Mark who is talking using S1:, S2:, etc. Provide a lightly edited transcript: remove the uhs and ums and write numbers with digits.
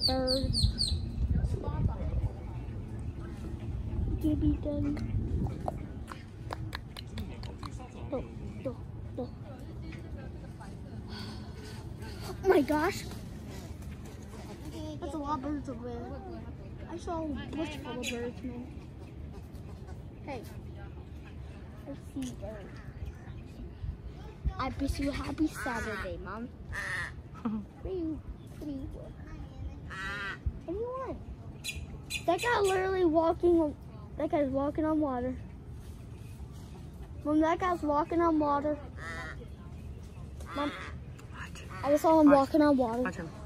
S1: bird. To be done. Oh, oh, oh. Oh my gosh. That's a lot of birds over there. I saw a bush full of birds, man. Hey. I see birds. I wish you a happy Saturday, Mom. What do you want? What do you want? That guy literally that guy's walking on water. Mom, that guy's walking on water. Mom, I just saw him walking on water.
S2: Watch him.